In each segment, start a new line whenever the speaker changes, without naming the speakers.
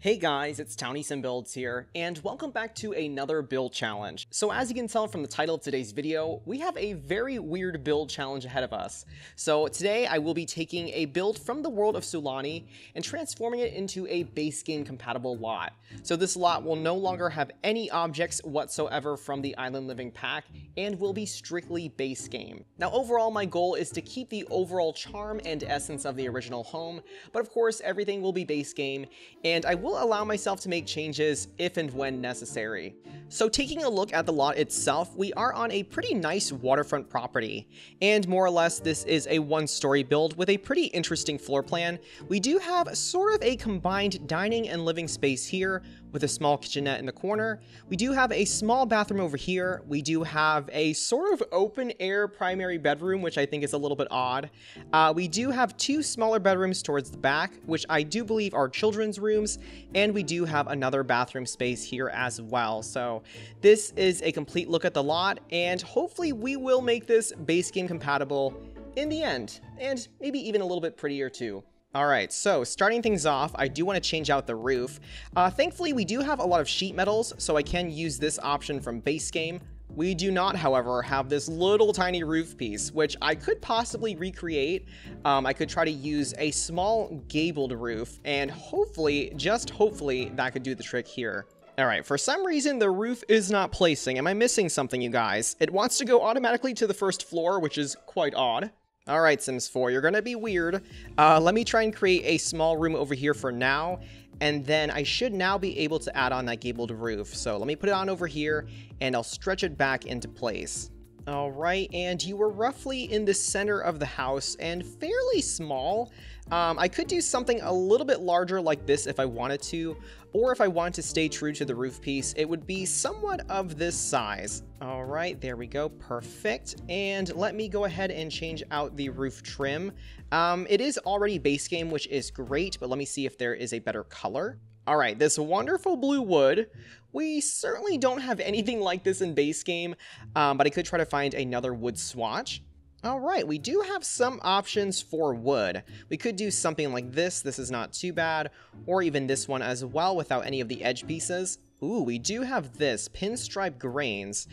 Hey guys, it's TownieSimBuilds here, and welcome back to another build challenge. So as you can tell from the title of today's video, we have a very weird build challenge ahead of us. So today I will be taking a build from the world of Sulani and transforming it into a base game compatible lot. So this lot will no longer have any objects whatsoever from the Island Living pack and will be strictly base game. Now overall my goal is to keep the overall charm and essence of the original home, but of course everything will be base game, and I will allow myself to make changes if and when necessary. So taking a look at the lot itself, we are on a pretty nice waterfront property, and more or less this is a one-story build with a pretty interesting floor plan. We do have sort of a combined dining and living space here with a small kitchenette in the corner. We do have a small bathroom over here. We do have a sort of open air primary bedroom, which I think is a little bit odd. We do have two smaller bedrooms towards the back, which I do believe are children's rooms, and we do have another bathroom space here as well. So this is a complete look at the lot, and hopefully we will make this base game compatible in the end, and maybe even a little bit prettier too. Alright, so starting things off, I do want to change out the roof. Thankfully, we do have a lot of sheet metals, so I can use this option from base game. We do not, however, have this little tiny roof piece, which I could possibly recreate. I could try to use a small gabled roof, and hopefully, just hopefully, that could do the trick here. Alright, for some reason the roof is not placing. Am I missing something, you guys? It wants to go automatically to the first floor, which is quite odd. Alright, Sims 4, you're gonna be weird. Let me try and create a small room over here for now, and then I should now be able to add on that gabled roof. So let me put it on over here, and I'll stretch it back into place. Alright, and you were roughly in the center of the house and fairly small. I could do something a little bit larger like this if I wanted to, or if I wanted to stay true to the roof piece, it would be somewhat of this size. Alright, there we go, perfect. And let me go ahead and change out the roof trim. It is already base game, which is great, but let me see if there is a better color. Alright, this wonderful blue wood. We certainly don't have anything like this in base game, but I could try to find another wood swatch. Alright, we do have some options for wood. We could do something like this is not too bad, or even this one as well without any of the edge pieces. Ooh, we do have this, pinstripe grains.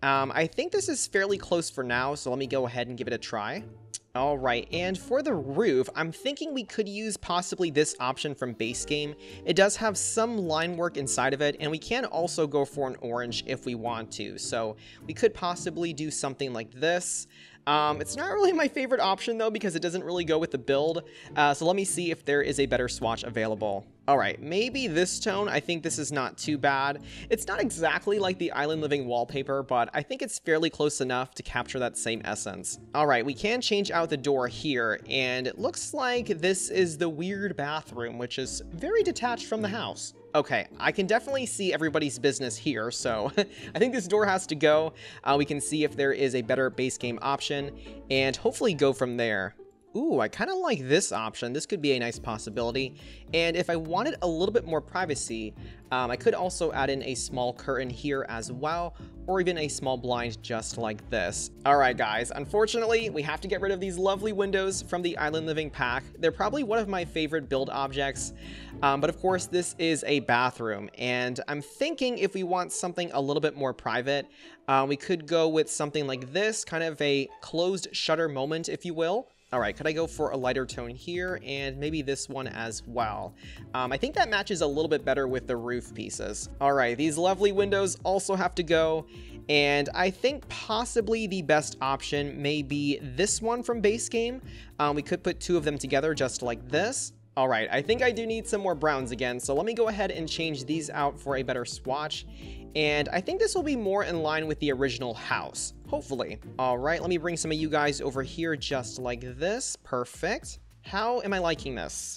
I think this is fairly close for now, so let me go ahead and give it a try. Alright, and for the roof, I'm thinking we could use possibly this option from base game. It does have some line work inside of it, and we can also go for an orange if we want to. So we could possibly do something like this. It's not really my favorite option though, because it doesn't really go with the build. So let me see if there is a better swatch available. Alright, maybe this tone. I think this is not too bad. It's not exactly like the Island Living wallpaper, but I think it's fairly close enough to capture that same essence. Alright, we can change out the door here, and it looks like this is the weird bathroom, which is very detached from the house. Okay, I can definitely see everybody's business here, so I think this door has to go. We can see if there is a better base game option, and hopefully go from there. Ooh, I kind of like this option. This could be a nice possibility. And if I wanted a little bit more privacy, I could also add in a small curtain here as well, or even a small blind just like this. Alright guys, unfortunately, we have to get rid of these lovely windows from the Island Living pack. They're probably one of my favorite build objects, but of course this is a bathroom, and I'm thinking if we want something a little bit more private, we could go with something like this, kind of a closed shutter moment, if you will. Alright, could I go for a lighter tone here, and maybe this one as well? I think that matches a little bit better with the roof pieces. Alright, these lovely windows also have to go, and I think possibly the best option may be this one from base game. We could put two of them together just like this. Alright, I think I do need some more browns again, so let me go ahead and change these out for a better swatch. And I think this will be more in line with the original house, hopefully. Alright, let me bring some of you guys over here just like this. Perfect. How am I liking this?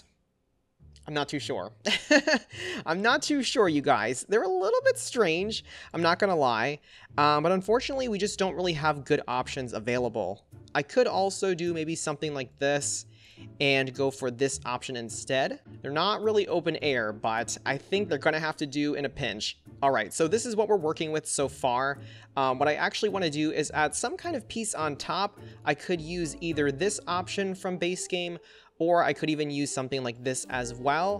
I'm not too sure. I'm not too sure, you guys. They're a little bit strange, I'm not gonna lie. But unfortunately, we just don't really have good options available. I could also do maybe something like this and go for this option instead. They're not really open air, but I think they're gonna have to do in a pinch. Alright, so this is what we're working with so far. What I actually want to do is add some kind of piece on top. I could use either this option from base game, or I could even use something like this as well.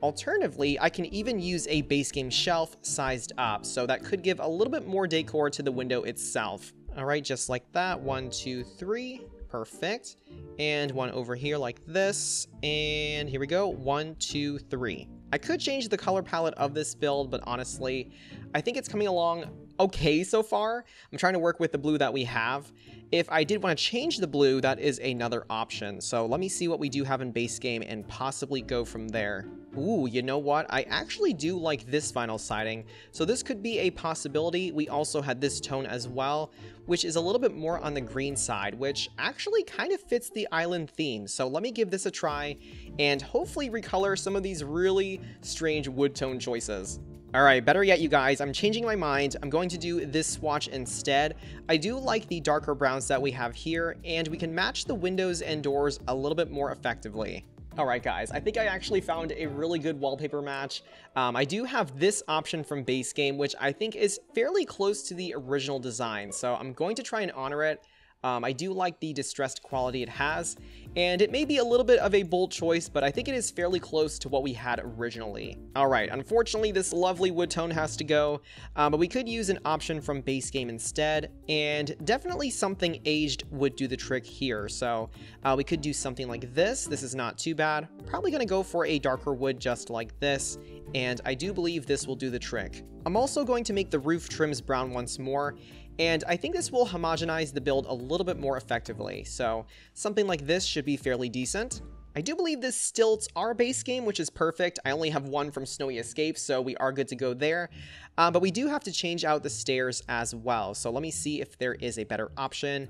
Alternatively, I can even use a base game shelf sized up, so that could give a little bit more decor to the window itself. All right, just like that. 1, 2, 3. Perfect. And one over here like this. And here we go. 1, 2, 3. I could change the color palette of this build, but honestly, I think it's coming along okay so far. I'm trying to work with the blue that we have. If I did want to change the blue, that is another option. So let me see what we do have in base game and possibly go from there. Ooh, you know what? I actually do like this vinyl siding, so this could be a possibility. We also had this tone as well, which is a little bit more on the green side, which actually kind of fits the island theme. So let me give this a try and hopefully recolor some of these really strange wood tone choices. All right, better yet, you guys, I'm changing my mind. I'm going to do this swatch instead. I do like the darker browns that we have here, and we can match the windows and doors a little bit more effectively. All right, guys, I think I actually found a really good wallpaper match. I do have this option from base game, which I think is fairly close to the original design, so I'm going to try and honor it. I do like the distressed quality it has, and it may be a little bit of a bold choice, but I think it is fairly close to what we had originally. Alright, unfortunately this lovely wood tone has to go, but we could use an option from base game instead, and definitely something aged would do the trick here. So we could do something like this. This is not too bad. Probably going to go for a darker wood just like this, and I do believe this will do the trick. I'm also going to make the roof trims brown once more, and I think this will homogenize the build a little bit more effectively, so something like this should be fairly decent. I do believe this stilts our base game, which is perfect. I only have one from Snowy Escape, so we are good to go there. But we do have to change out the stairs as well, so let me see if there is a better option.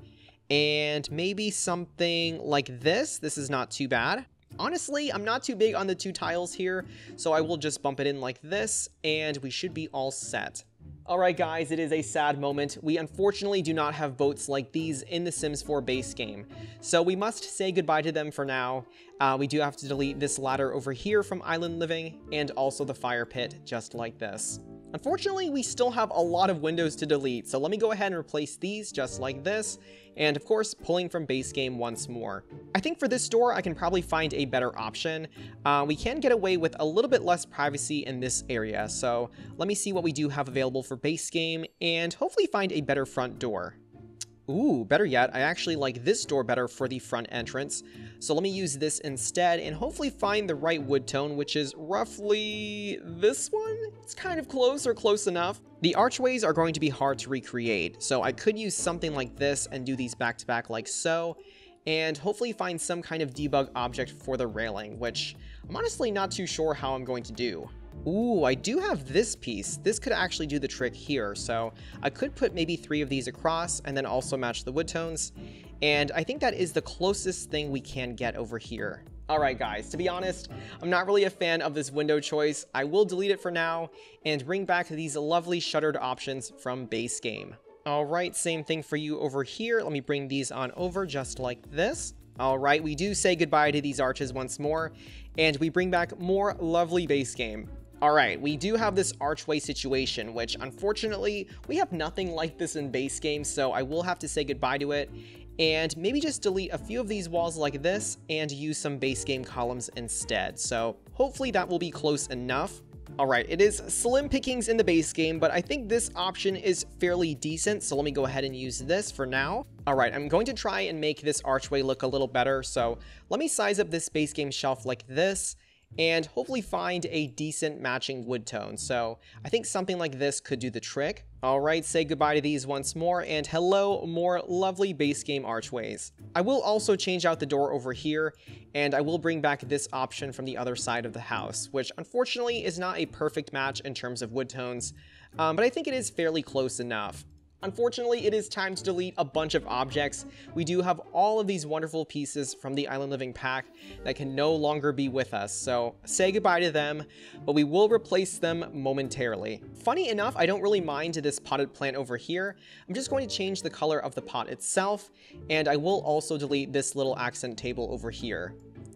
And maybe something like this. This is not too bad. Honestly, I'm not too big on the 2 tiles here, so I will just bump it in like this, and we should be all set. Alright guys, it is a sad moment. We unfortunately do not have boats like these in the Sims 4 base game, so we must say goodbye to them for now. We do have to delete this ladder over here from Island Living, and also the fire pit, just like this. Unfortunately, we still have a lot of windows to delete, so let me go ahead and replace these just like this, and of course, pulling from base game once more. I think for this door, I can probably find a better option. We can get away with a little bit less privacy in this area, so let me see what we do have available for base game, and hopefully find a better front door. Ooh, better yet, I actually like this door better for the front entrance. So let me use this instead and hopefully find the right wood tone, which is roughly this one? It's kind of close or close enough. The archways are going to be hard to recreate, so I could use something like this and do these back to back like so, and hopefully find some kind of debug object for the railing, which I'm honestly not too sure how I'm going to do. Ooh, I do have this piece. This could actually do the trick here, so I could put maybe 3 of these across and then also match the wood tones, and I think that is the closest thing we can get over here. Alright guys, to be honest, I'm not really a fan of this window choice. I will delete it for now and bring back these lovely shuttered options from base game. Alright, same thing for you over here. Let me bring these on over just like this. Alright, we do say goodbye to these arches once more, and we bring back more lovely base game. Alright, we do have this archway situation, which unfortunately, we have nothing like this in base game, so I will have to say goodbye to it, and maybe just delete a few of these walls like this, and use some base game columns instead, so hopefully that will be close enough. Alright, it is slim pickings in the base game, but I think this option is fairly decent, so let me go ahead and use this for now. Alright, I'm going to try and make this archway look a little better, so let me size up this base game shelf like this, and hopefully find a decent matching wood tone. So I think something like this could do the trick. Alright, say goodbye to these once more, and hello, more lovely base game archways. I will also change out the door over here, and I will bring back this option from the other side of the house, which unfortunately is not a perfect match in terms of wood tones, but I think it is fairly close enough. Unfortunately, it is time to delete a bunch of objects. We do have all of these wonderful pieces from the Island Living pack that can no longer be with us, so say goodbye to them, but we will replace them momentarily. Funny enough, I don't really mind this potted plant over here. I'm just going to change the color of the pot itself, and I will also delete this little accent table over here.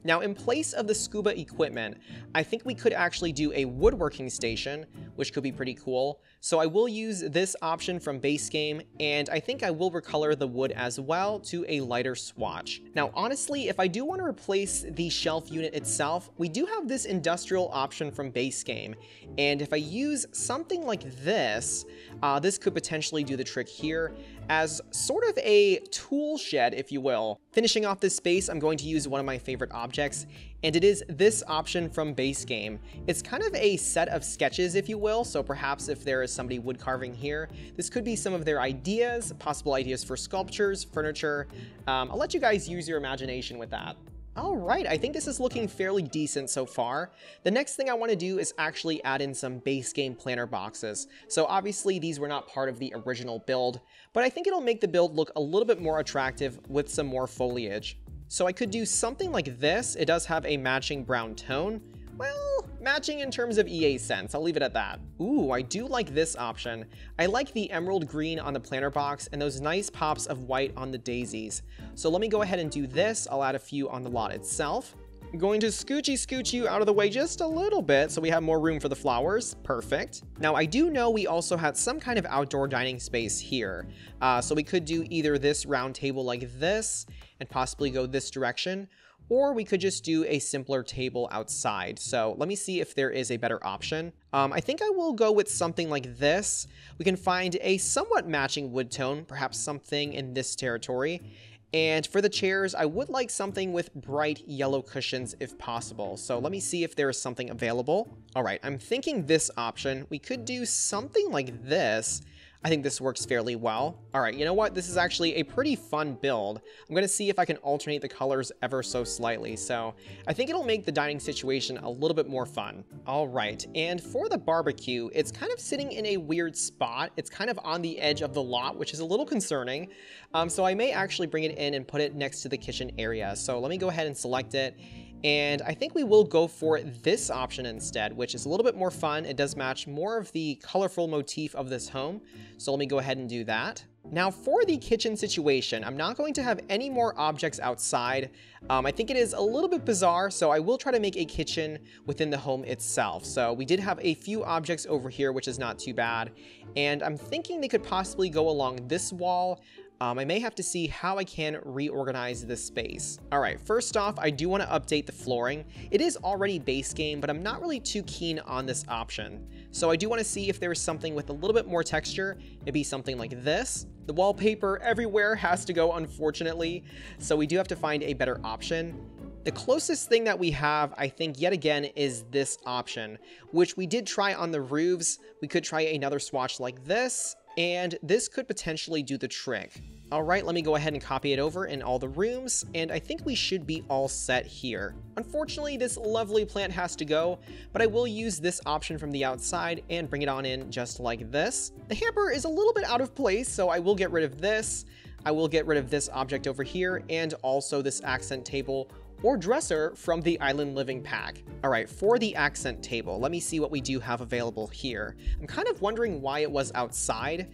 Now, in place of the scuba equipment, I think we could actually do a woodworking station, which could be pretty cool. So I will use this option from base game, and I think I will recolor the wood as well to a lighter swatch. Now, honestly, if I do want to replace the shelf unit itself, we do have this industrial option from base game. And if I use something like this, this could potentially do the trick here as sort of a tool shed, if you will. Finishing off this space, I'm going to use one of my favorite objects, and it is this option from base game. It's kind of a set of sketches, if you will, so perhaps if there is somebody wood carving here, this could be some of their ideas, possible ideas for sculptures, furniture. I'll let you guys use your imagination with that. Alright, I think this is looking fairly decent so far. The next thing I want to do is actually add in some base game planter boxes. So obviously these were not part of the original build, but I think it'll make the build look a little bit more attractive with some more foliage. So I could do something like this. It does have a matching brown tone. Well, matching in terms of EA sense, I'll leave it at that. Ooh, I do like this option. I like the emerald green on the planter box and those nice pops of white on the daisies. So let me go ahead and do this. I'll add a few on the lot itself. I'm going to scooch you out of the way just a little bit so we have more room for the flowers. Perfect. Now, I do know we also had some kind of outdoor dining space here. So we could do either this round table like this and possibly go this direction, or we could just do a simpler table outside. So let me see if there is a better option. I think I will go with something like this. We can find a somewhat matching wood tone, perhaps something in this territory. And for the chairs, I would like something with bright yellow cushions if possible. So let me see if there is something available. All right, I'm thinking this option. We could do something like this. I think this works fairly well. All right, you know what? This is actually a pretty fun build. I'm going to see if I can alternate the colors ever so slightly. So I think it'll make the dining situation a little bit more fun. All right, and for the barbecue, it's kind of sitting in a weird spot. It's kind of on the edge of the lot, which is a little concerning. So I may actually bring it in and put it next to the kitchen area. So let me go ahead and select it. And I think we will go for this option instead, which is a little bit more fun. It does match more of the colorful motif of this home. So let me go ahead and do that. Now for the kitchen situation, I'm not going to have any more objects outside. I think it is a little bit bizarre, so I will try to make a kitchen within the home itself. So we did have a few objects over here, which is not too bad. And I'm thinking they could possibly go along this wall. I may have to see how I can reorganize this space. All right, first off, I do want to update the flooring. It is already base game, but I'm not really too keen on this option. So I do want to see if there is something with a little bit more texture, maybe something like this. The wallpaper everywhere has to go, unfortunately, so we do have to find a better option. The closest thing that we have, I think, yet again, is this option, which we did try on the roofs. We could try another swatch like this, and this could potentially do the trick. All right, let me go ahead and copy it over in all the rooms, and I think we should be all set here. Unfortunately, this lovely plant has to go, but I will use this option from the outside and bring it on in just like this. The hamper is a little bit out of place, so I will get rid of this. I will get rid of this object over here, and also this accent table or dresser from the Island Living pack. All right, for the accent table, let me see what we do have available here. I'm kind of wondering why it was outside.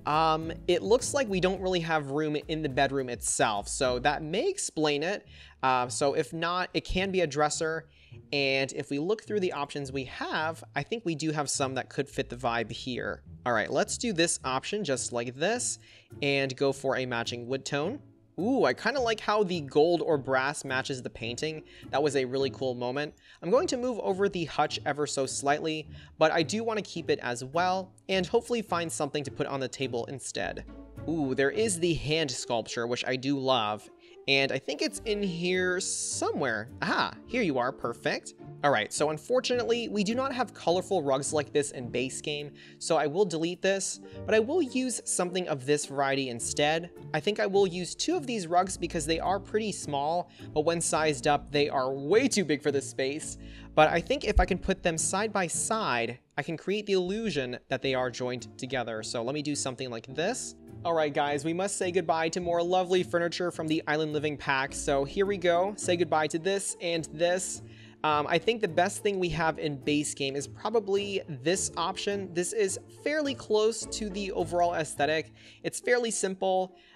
It looks like we don't really have room in the bedroom itself, so that may explain it. So if not, it can be a dresser. And if we look through the options we have, I think we do have some that could fit the vibe here. All right, let's do this option just like this and go for a matching wood tone. Ooh, I kind of like how the gold or brass matches the painting. That was a really cool moment. I'm going to move over the hutch ever so slightly, but I do want to keep it as well, and hopefully find something to put on the table instead. Ooh, there is the hand sculpture, which I do love, and I think it's in here somewhere. Aha, here you are, perfect. All right, so unfortunately, we do not have colorful rugs like this in base game, so I will delete this, but I will use something of this variety instead. I think I will use 2 of these rugs because they are pretty small, but when sized up, they are way too big for this space. But I think if I can put them side by side, I can create the illusion that they are joined together. So let me do something like this. All right, guys, we must say goodbye to more lovely furniture from the Island Living pack. So here we go. Say goodbye to this and this. I think the best thing we have in base game is probably this option. This is fairly close to the overall aesthetic. It's fairly simple.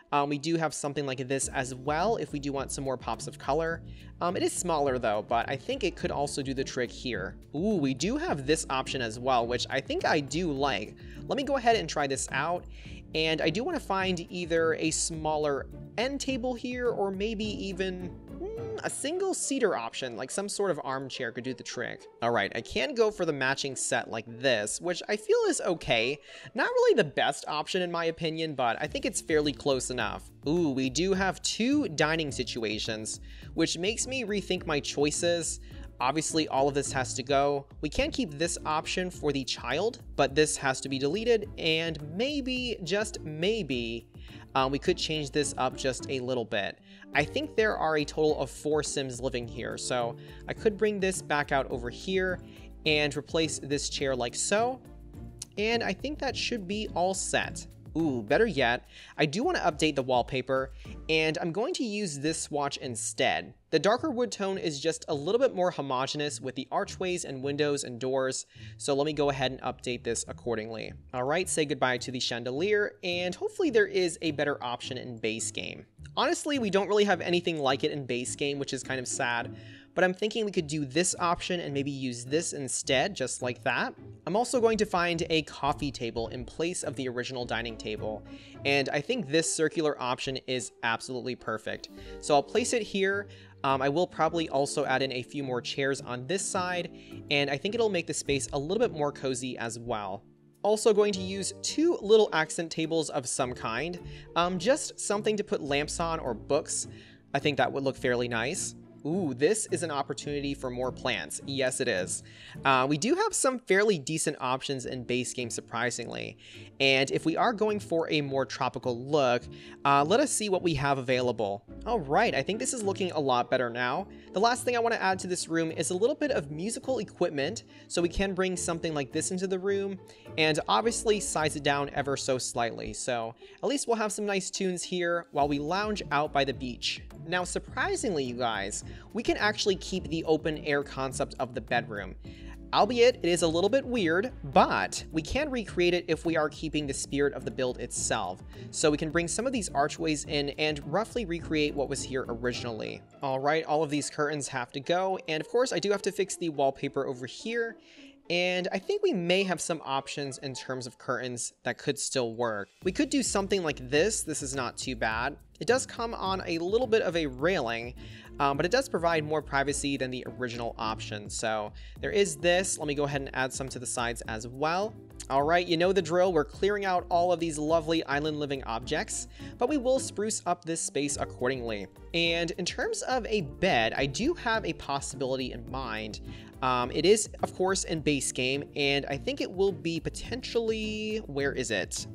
We do have something like this as well if we do want some more pops of color. It is smaller though, but I think it could also do the trick here. Ooh, we do have this option as well, which I think I do like. Let me go ahead and try this out. And I do want to find either a smaller end table here or maybe even a single seater option, like some sort of armchair could do the trick. All right, I can go for the matching set like this, which I feel is okay. Not really the best option in my opinion, but I think it's fairly close enough. Ooh, we do have 2 dining situations, which makes me rethink my choices. Obviously, all of this has to go. We can keep this option for the child, but this has to be deleted, and maybe, just maybe, we could change this up just a little bit. I think there are a total of 4 Sims living here, so I could bring this back out over here and replace this chair like so, and I think that should be all set. Ooh, better yet, I do want to update the wallpaper, and I'm going to use this swatch instead. The darker wood tone is just a little bit more homogeneous with the archways and windows and doors, so let me go ahead and update this accordingly. Alright, say goodbye to the chandelier, and hopefully there is a better option in base game. Honestly, we don't really have anything like it in base game, which is kind of sad. But I'm thinking we could do this option and maybe use this instead, just like that. I'm also going to find a coffee table in place of the original dining table, and I think this circular option is absolutely perfect. So I'll place it here. I will probably also add in a few more chairs on this side, and I think it'll make the space a little bit more cozy as well. Also going to use 2 little accent tables of some kind, just something to put lamps on or books. I think that would look fairly nice. Ooh, this is an opportunity for more plants. Yes, it is. We do have some fairly decent options in base game, surprisingly. And if we are going for a more tropical look, let us see what we have available. All right, I think this is looking a lot better now. The last thing I want to add to this room is a little bit of musical equipment, so we can bring something like this into the room, and obviously size it down ever so slightly. So at least we'll have some nice tunes here while we lounge out by the beach. Now, surprisingly, you guys, we can actually keep the open air concept of the bedroom. Albeit, it is a little bit weird, but we can recreate it if we are keeping the spirit of the build itself. So we can bring some of these archways in and roughly recreate what was here originally. All right, all of these curtains have to go, and of course I do have to fix the wallpaper over here. And I think we may have some options in terms of curtains that could still work. We could do something like this. This is not too bad. It does come on a little bit of a railing, but it does provide more privacy than the original option. So there is this. Let me go ahead and add some to the sides as well. All right, you know the drill. We're clearing out all of these lovely island living objects, but we will spruce up this space accordingly. And in terms of a bed, I do have a possibility in mind. It is, of course, in base game, and I think it will be potentially... Where is it? It's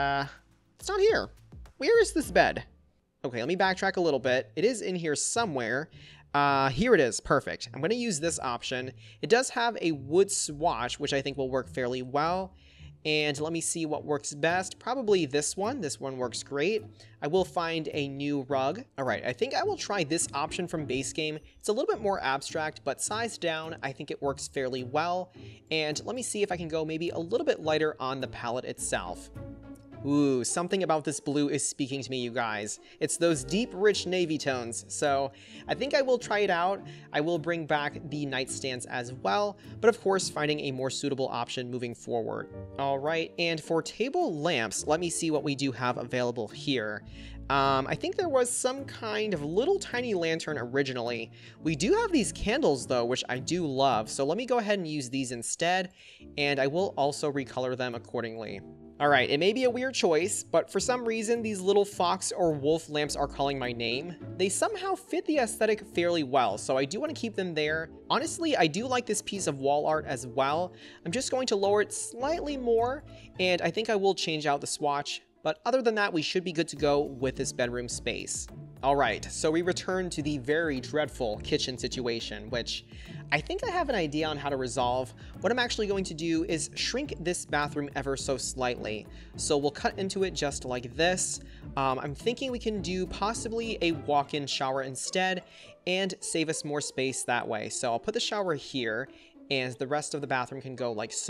not here. Where is this bed? Okay, let me backtrack a little bit. It is in here somewhere. Here it is. Perfect. I'm going to use this option. It does have a wood swatch, which I think will work fairly well. And let me see what works best. Probably this one. This one works great. I will find a new rug. All right, I think I will try this option from base game. It's a little bit more abstract, but sized down, I think it works fairly well. And let me see if I can go maybe a little bit lighter on the palette itself. Ooh, something about this blue is speaking to me, you guys. It's those deep, rich navy tones, so I think I will try it out. I will bring back the nightstands as well, but of course finding a more suitable option moving forward. All right, and for table lamps, let me see what we do have available here. I think there was some kind of little tiny lantern originally. We do have these candles though, which I do love, so let me go ahead and use these instead, and I will also recolor them accordingly. Alright, it may be a weird choice, but for some reason these little fox or wolf lamps are calling my name. They somehow fit the aesthetic fairly well, so I do want to keep them there. Honestly, I do like this piece of wall art as well. I'm just going to lower it slightly more, and I think I will change out the swatch. But other than that, we should be good to go with this bedroom space. Alright, so we return to the very dreadful kitchen situation, which I think I have an idea on how to resolve. What I'm actually going to do is shrink this bathroom ever so slightly. So we'll cut into it just like this. I'm thinking we can do possibly a walk-in shower instead and save us more space that way. So I'll put the shower here, and the rest of the bathroom can go like so.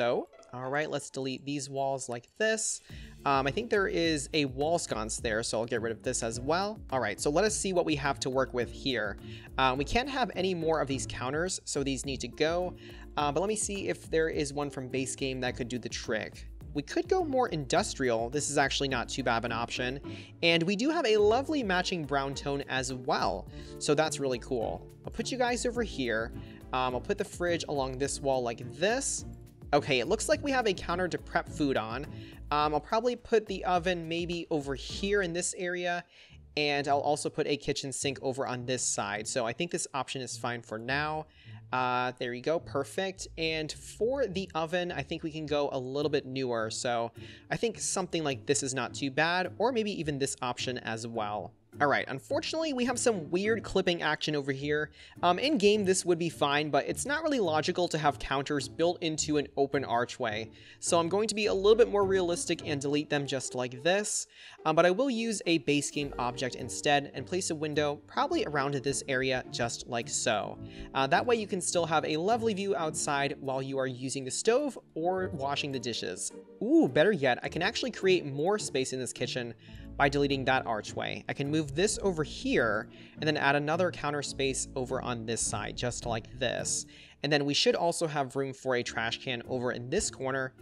All right, let's delete these walls like this. I think there is a wall sconce there, so I'll get rid of this as well. All right, so let us see what we have to work with here. We can't have any more of these counters, so these need to go. But let me see if there is one from base game that could do the trick. We could go more industrial. This is actually not too bad of an option. And we do have a lovely matching brown tone as well. So that's really cool. I'll put you guys over here. I'll put the fridge along this wall like this. Okay, it looks like we have a counter to prep food on. I'll probably put the oven maybe over here in this area. And I'll also put a kitchen sink over on this side. So I think this option is fine for now. There you go, perfect. And for the oven, I think we can go a little bit newer. So I think something like this is not too bad, or maybe even this option as well. All right, unfortunately, we have some weird clipping action over here. In game, this would be fine, but it's not really logical to have counters built into an open archway. So I'm going to be a little bit more realistic and delete them just like this. But I will use a base game object instead and place a window probably around this area just like so. That way you can still have a lovely view outside while you are using the stove or washing the dishes. Ooh, better yet, I can actually create more space in this kitchen by deleting that archway. I can move this over here and then add another counter space over on this side, just like this. And then we should also have room for a trash can over in this corner.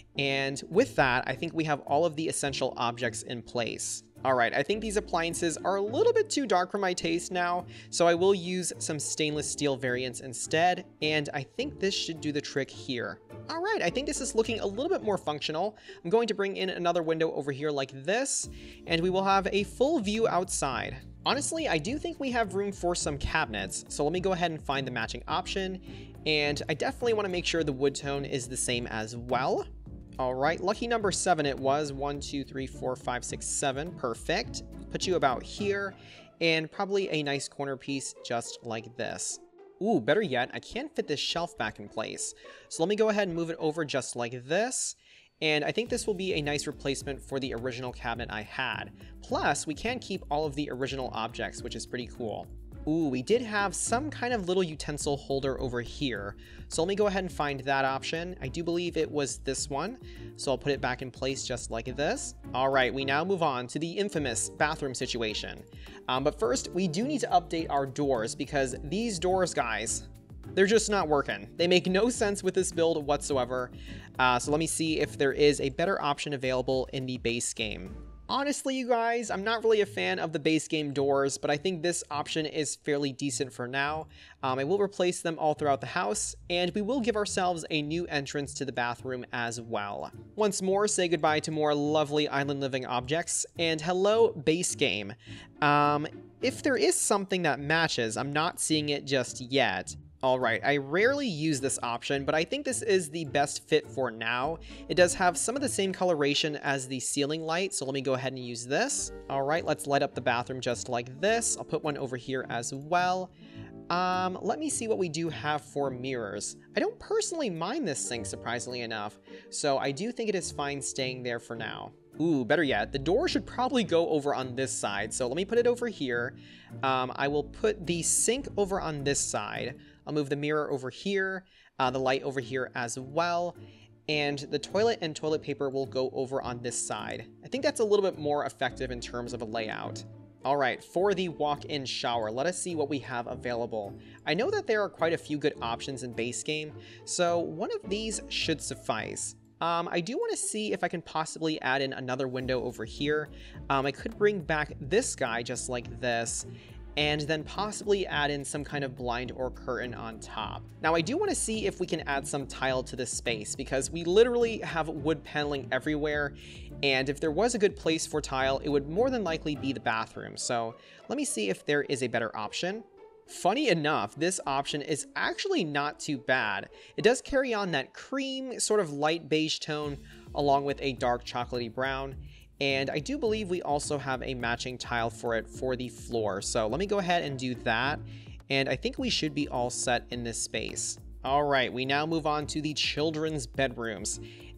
And with that, I think we have all of the essential objects in place. All right, I think these appliances are a little bit too dark for my taste now, so I will use some stainless steel variants instead, and I think this should do the trick here. All right, I think this is looking a little bit more functional. I'm going to bring in another window over here like this, and we will have a full view outside. Honestly, I do think we have room for some cabinets, so let me go ahead and find the matching option, and I definitely want to make sure the wood tone is the same as well. All right, lucky number 7 it was. 1, 2, 3, 4, 5, 6, 7. Perfect. Put you about here, and probably a nice corner piece just like this. Ooh, better yet, I can't fit this shelf back in place. So let me go ahead and move it over just like this. And I think this will be a nice replacement for the original cabinet I had. Plus, we can keep all of the original objects, which is pretty cool. Ooh, we did have some kind of little utensil holder over here. So let me go ahead and find that option. I do believe it was this one. So I'll put it back in place just like this. All right, we now move on to the infamous bathroom situation. But first, we do need to update our doors because these doors, guys, they're just not working. They make no sense with this build whatsoever. So let me see if there is a better option available in the base game. Honestly, you guys, I'm not really a fan of the base game doors, but I think this option is fairly decent for now. I will replace them all throughout the house, and we will give ourselves a new entrance to the bathroom as well. Once more, say goodbye to more lovely island living objects, and hello, base game. If there is something that matches, I'm not seeing it just yet. Alright, I rarely use this option, but I think this is the best fit for now. It does have some of the same coloration as the ceiling light, so let me go ahead and use this. Alright, let's light up the bathroom just like this. I'll put one over here as well. Let me see what we do have for mirrors. I don't personally mind this sink, surprisingly enough, so I do think it is fine staying there for now. Ooh, better yet, the door should probably go over on this side, so let me put it over here. I will put the sink over on this side. I'll move the mirror over here, the light over here as well, and the toilet and toilet paper will go over on this side. I think that's a little bit more effective in terms of a layout. All right, for the walk-in shower, let us see what we have available. I know that there are quite a few good options in base game, so one of these should suffice. I do want to see if I can possibly add in another window over here. I could bring back this guy just like this, and then possibly add in some kind of blind or curtain on top. Now, I do want to see if we can add some tile to this space, because we literally have wood paneling everywhere, and if there was a good place for tile, it would more than likely be the bathroom. So let me see if there is a better option. Funny enough, this option is actually not too bad. It does carry on that cream, sort of light beige tone, along with a dark chocolatey brown. And I do believe we also have a matching tile for it for the floor. So let me go ahead and do that. And I think we should be all set in this space. All right, we now move on to the children's bedrooms.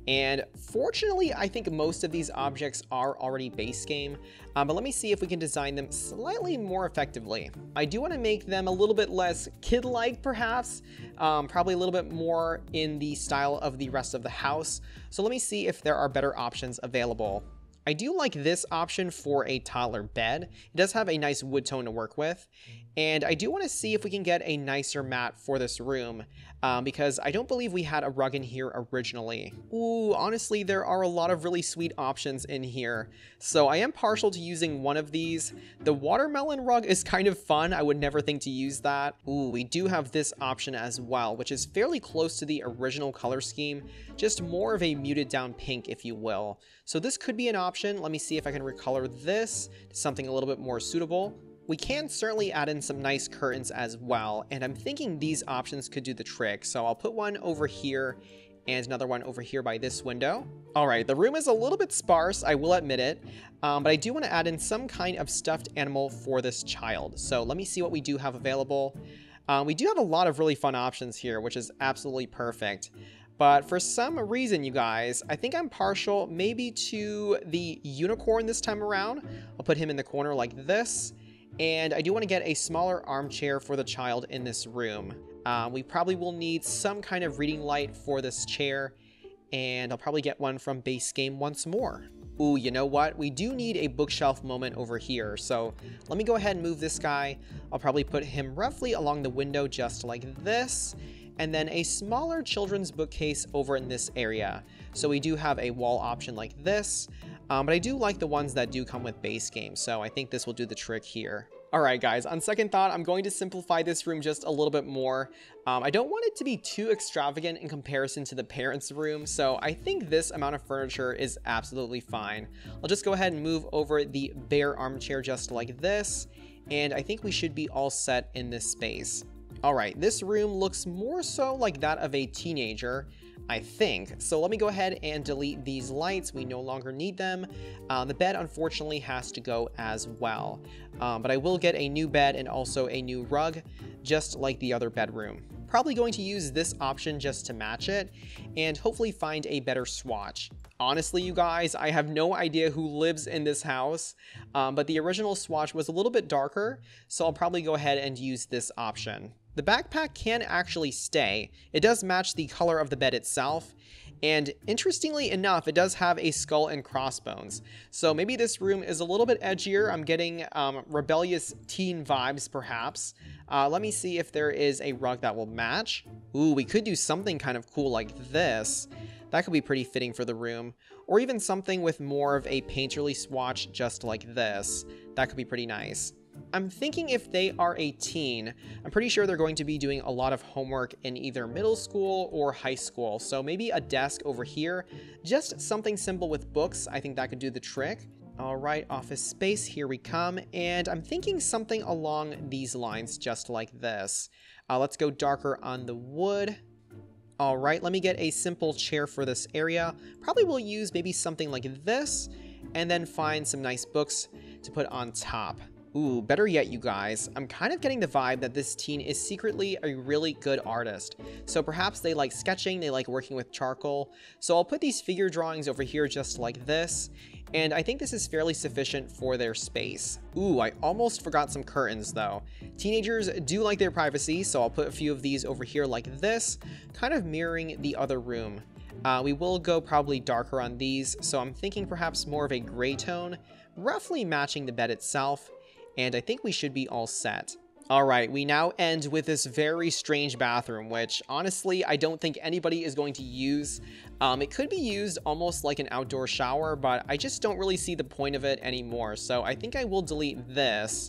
And fortunately, I think most of these objects are already base game, but let me see if we can design them slightly more effectively. I do want to make them a little bit less kid-like, perhaps, probably a little bit more in the style of the rest of the house. So let me see if there are better options available. I do like this option for a toddler bed. It does have a nice wood tone to work with. And I do want to see if we can get a nicer mat for this room, because I don't believe we had a rug in here originally. Ooh, honestly, there are a lot of really sweet options in here. So I am partial to using one of these. The watermelon rug is kind of fun. I would never think to use that. Ooh, we do have this option as well, which is fairly close to the original color scheme, just more of a muted down pink, if you will. So this could be an option. Let me see if I can recolor this to something a little bit more suitable. We can certainly add in some nice curtains as well, and I'm thinking these options could do the trick. So I'll put one over here and another one over here by this window. All right, the room is a little bit sparse, I will admit it, but I do want to add in some kind of stuffed animal for this child. So let me see what we do have available. We do have a lot of really fun options here, which is absolutely perfect. But for some reason, you guys, I think I'm partial maybe to the unicorn this time around. I'll put him in the corner like this. And I do want to get a smaller armchair for the child in this room. We probably will need some kind of reading light for this chair, and I'll probably get one from base game once more. Ooh, you know what? We do need a bookshelf moment over here, so let me go ahead and move this guy. I'll probably put him roughly along the window just like this, and then a smaller children's bookcase over in this area. So we do have a wall option like this, but I do like the ones that do come with base game, so I think this will do the trick here. Alright guys, on second thought, I'm going to simplify this room just a little bit more. I don't want it to be too extravagant in comparison to the parents' room, so I think this amount of furniture is absolutely fine. I'll just go ahead and move over the bare armchair just like this, and I think we should be all set in this space. Alright, this room looks more so like that of a teenager, I think. So let me go ahead and delete these lights. We no longer need them. The bed unfortunately has to go as well. But I will get a new bed and also a new rug, just like the other bedroom. Probably going to use this option just to match it and hopefully find a better swatch. Honestly, you guys, I have no idea who lives in this house, but the original swatch was a little bit darker, so I'll probably go ahead and use this option. The backpack can actually stay. It does match the color of the bed itself, and interestingly enough, it does have a skull and crossbones. So maybe this room is a little bit edgier. I'm getting rebellious teen vibes, perhaps. Let me see if there is a rug that will match. Ooh, we could do something kind of cool like this. That could be pretty fitting for the room. Or even something with more of a painterly swatch just like this. That could be pretty nice. I'm thinking if they are a teen, I'm pretty sure they're going to be doing a lot of homework in either middle school or high school. So maybe a desk over here, just something simple with books. I think that could do the trick. All right, office space, here we come. And I'm thinking something along these lines, just like this. Let's go darker on the wood. All right, let me get a simple chair for this area. Probably will use maybe something like this, and then find some nice books to put on top. Ooh, better yet, you guys, I'm kind of getting the vibe that this teen is secretly a really good artist. So perhaps they like sketching, they like working with charcoal. So I'll put these figure drawings over here just like this, and I think this is fairly sufficient for their space. Ooh, I almost forgot some curtains though. Teenagers do like their privacy, so I'll put a few of these over here like this, kind of mirroring the other room. We will go probably darker on these, so I'm thinking perhaps more of a gray tone, roughly matching the bed itself. And I think we should be all set. All right, we now end with this very strange bathroom, which honestly, I don't think anybody is going to use. It could be used almost like an outdoor shower, but I just don't really see the point of it anymore. So I think I will delete this.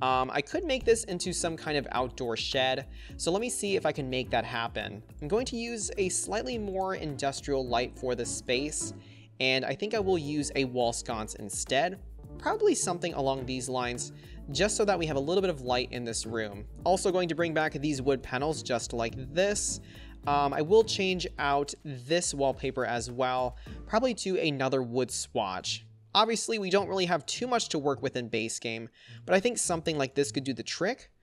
I could make this into some kind of outdoor shed. So let me see if I can make that happen. I'm going to use a slightly more industrial light for this space. And I think I will use a wall sconce instead. Probably something along these lines, just so that we have a little bit of light in this room. Also going to bring back these wood panels just like this. I will change out this wallpaper as well, probably to another wood swatch. Obviously, we don't really have too much to work with in base game, but I think something like this could do the trick.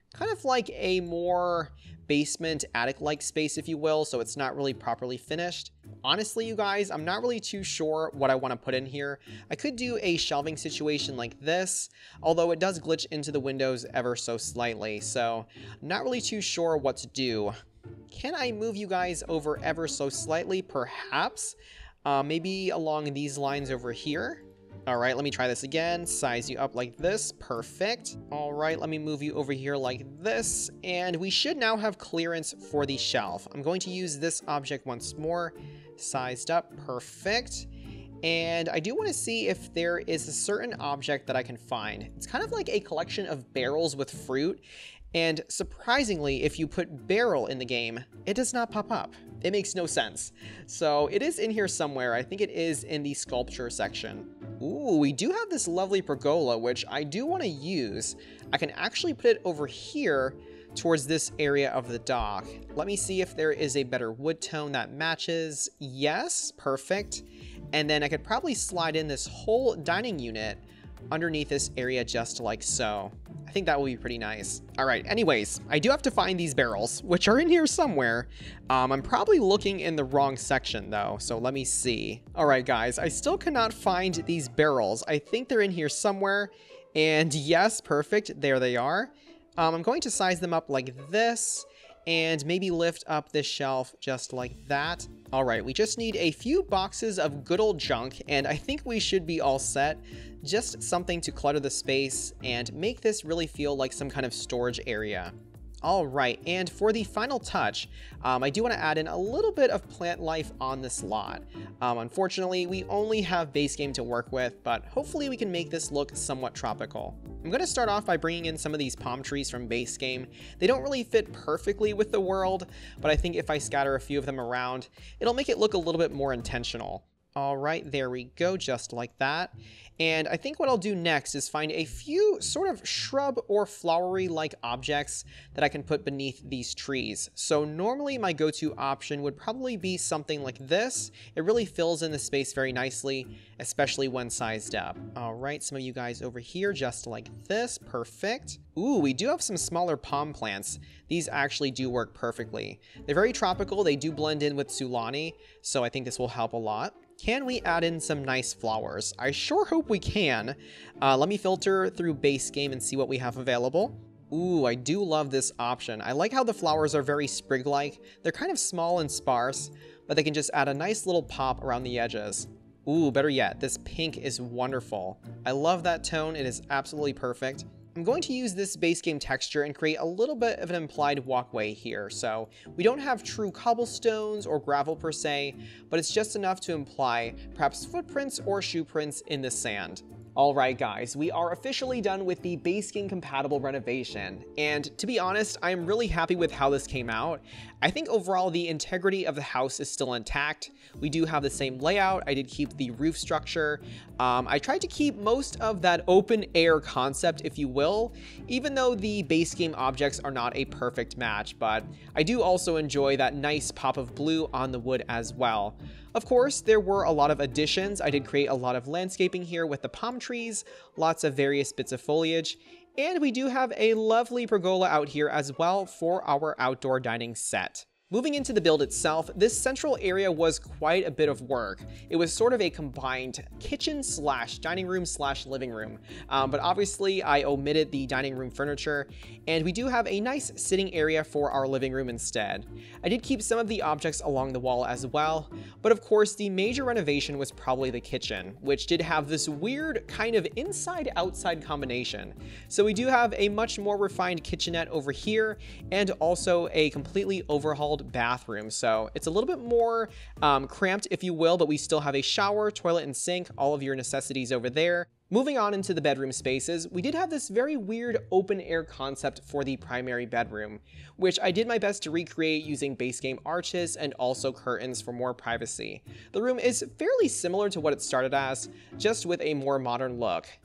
kind of like a more basement attic-like space, if you will, so it's not really properly finished. Honestly, you guys, I'm not really too sure what I want to put in here. I could do a shelving situation like this, although it does glitch into the windows ever so slightly, so I'm not really too sure what to do. Can I move you guys over ever so slightly, perhaps? Maybe along these lines over here. All right, let me try this again. Size you up like this. Perfect. All right, let me move you over here like this. And we should now have clearance for the shelf. I'm going to use this object once more. Sized up. Perfect. And I do want to see if there is a certain object that I can find. It's kind of like a collection of barrels with fruit. And surprisingly, if you put barrel in the game, it does not pop up. It makes no sense. So it is in here somewhere. I think it is in the sculpture section. Ooh, we do have this lovely pergola, which I do want to use. I can actually put it over here towards this area of the dock. Let me see if there is a better wood tone that matches. Yes, perfect. And then I could probably slide in this whole dining unit underneath this area just like so. I think that will be pretty nice. All right, anyways, I do have to find these barrels, which are in here somewhere. I'm probably looking in the wrong section though, so let me see. All right, guys, I still cannot find these barrels. I think they're in here somewhere, and yes, perfect, there they are. I'm going to size them up like this, and maybe lift up this shelf just like that. All right, we just need a few boxes of good old junk, and I think we should be all set. Just something to clutter the space and make this really feel like some kind of storage area. All right, and for the final touch, I do want to add in a little bit of plant life on this lot. Unfortunately, we only have base game to work with, but hopefully we can make this look somewhat tropical. I'm going to start off by bringing in some of these palm trees from base game. They don't really fit perfectly with the world, but I think if I scatter a few of them around, it'll make it look a little bit more intentional. All right, there we go, just like that. And I think what I'll do next is find a few sort of shrub or flowery-like objects that I can put beneath these trees. So normally my go-to option would probably be something like this. It really fills in the space very nicely, especially when sized up. All right, some of you guys over here, just like this, perfect. Ooh, we do have some smaller palm plants. These actually do work perfectly. They're very tropical, they do blend in with Sulani, so I think this will help a lot. Can we add in some nice flowers? I sure hope we can. Let me filter through base game and see what we have available. Ooh, I do love this option. I like how the flowers are very sprig-like. They're kind of small and sparse, but they can just add a nice little pop around the edges. Ooh, better yet, this pink is wonderful. I love that tone. It is absolutely perfect. I'm going to use this base game texture and create a little bit of an implied walkway here. So we don't have true cobblestones or gravel per se, but it's just enough to imply perhaps footprints or shoe prints in the sand. Alright guys, we are officially done with the base game compatible renovation, and to be honest, I am really happy with how this came out. I think overall the integrity of the house is still intact. We do have the same layout. I did keep the roof structure. I tried to keep most of that open air concept, if you will, even though the base game objects are not a perfect match, but I do also enjoy that nice pop of blue on the wood as well. Of course, there were a lot of additions. I did create a lot of landscaping here with the palm trees, lots of various bits of foliage, and we do have a lovely pergola out here as well for our outdoor dining set. Moving into the build itself, this central area was quite a bit of work. It was sort of a combined kitchen slash dining room slash living room, but obviously I omitted the dining room furniture, and we do have a nice sitting area for our living room instead. I did keep some of the objects along the wall as well, but of course the major renovation was probably the kitchen, which did have this weird kind of inside-outside combination. So we do have a much more refined kitchenette over here, and also a completely overhauled bathroom, so it's a little bit more cramped, if you will, but we still have a shower, toilet, and sink, all of your necessities over there. Moving on into the bedroom spaces, we did have this very weird open air concept for the primary bedroom, which I did my best to recreate using base game arches and also curtains for more privacy. The room is fairly similar to what it started as, just with a more modern look.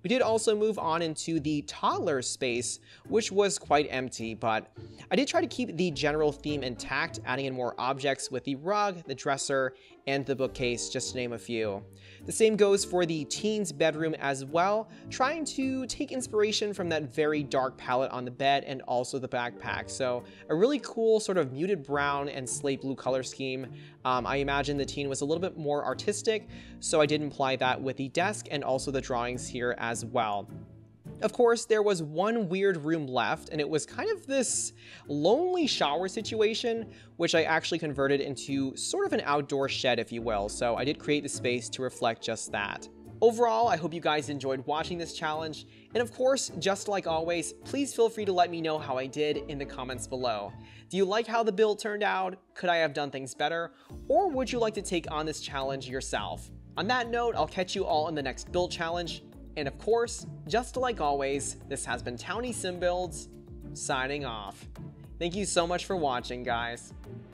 We did also move on into the toddler space, which was quite empty, but I did try to keep the general theme intact, adding in more objects with the rug, the dresser, and the bookcase, just to name a few. The same goes for the teen's bedroom as well, trying to take inspiration from that very dark palette on the bed and also the backpack. So a really cool sort of muted brown and slate blue color scheme. I imagine the teen was a little bit more artistic, so I did imply that with the desk and also the drawings here as well. Of course, there was one weird room left, and it was kind of this lonely shower situation, which I actually converted into sort of an outdoor shed, if you will, so I did create the space to reflect just that. Overall, I hope you guys enjoyed watching this challenge, and of course, just like always, please feel free to let me know how I did in the comments below. Do you like how the build turned out? Could I have done things better? Or would you like to take on this challenge yourself? On that note, I'll catch you all in the next build challenge. And of course, just like always, this has been TownieSimBuilds, signing off. Thank you so much for watching, guys.